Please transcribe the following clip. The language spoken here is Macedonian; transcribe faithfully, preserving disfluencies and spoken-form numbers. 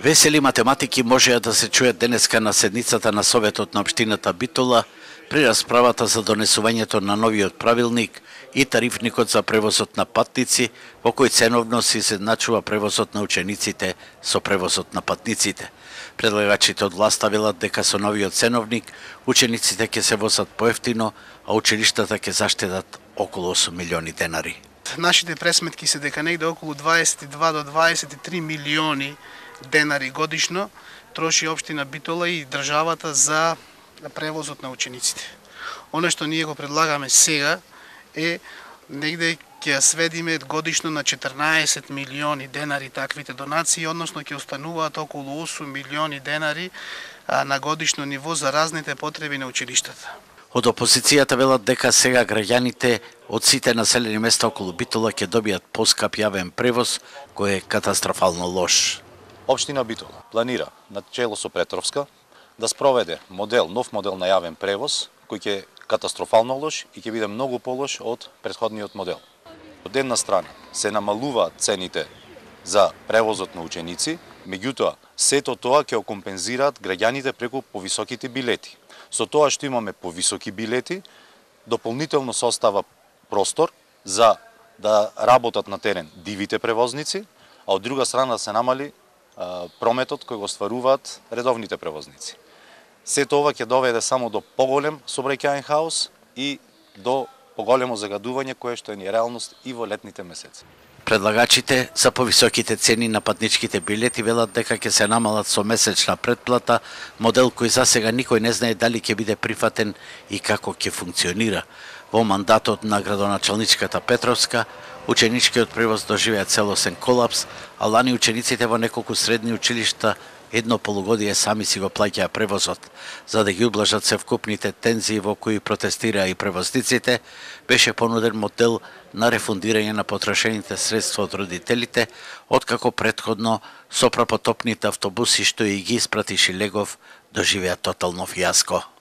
Весели математики можеа да се чујат денеска на седницата на Советот на општината Битола при расправата за донесувањето на новиот правилник и тарифникот за превозот на патници, во кој ценовно се изедначува превозот на учениците со превозот на патниците. Предлагачите од власта велат дека со новиот ценовник учениците ќе се возат поевтино, а училиштата ќе заштедат околу осум милиони денари. Нашите пресметки се дека негде околу дваесет и два до дваесет и три милиони денари годишно троши општина Битола и државата за превозот на учениците. Оно што ние го предлагаме сега е негде ќе сведиме годишно на четрнаесет милиони денари таквите донации, односно ќе остануваат околу осум милиони денари на годишно ниво за разните потреби на училиштата. Од опозицијата велат дека сега граѓаните од сите населени места околу Битола ќе добијат поскап јавен превоз кој е катастрофално лош. Општина Битола планира на чело со Петровска да спроведе модел, нов модел на јавен превоз кој ќе е катастрофално лош и ќе биде многу полош од претходниот модел. Од една страна се намалуваат цените за превозот на ученици, меѓутоа сето тоа ќе компензираат граѓаните преку повисоките билети. Со тоа што имаме повисоки билети, дополнително се остава простор за да работат на терен дивите превозници, а од друга страна се намали а, прометот кој го стваруваат редовните превозници. Сето ова ќе доведе само до поголем сообраќајен хаос и до поголемо загадување кое што е нереалност и во летните месеци. Предлагачите за повисоките цени на патничките билети велат дека ќе се намалат со месечна претплата, модел кој засега никој не знае дали ќе биде прифатен и како ќе функционира. Во мандатот на градоначалничката Петровска, ученичкиот превоз доживеа целосен колапс, а лани учениците во неколку средни училишта едно полугодие сами си го плаќаа превозот. За да ги ублажат севкупните тензии во кои протестираа и превозниците, беше понуден модел на рефундирање на потрошените средства од родителите, откако претходно сопрапотопните автобуси што и ги испрати Шилегов доживеа тотално фијаско.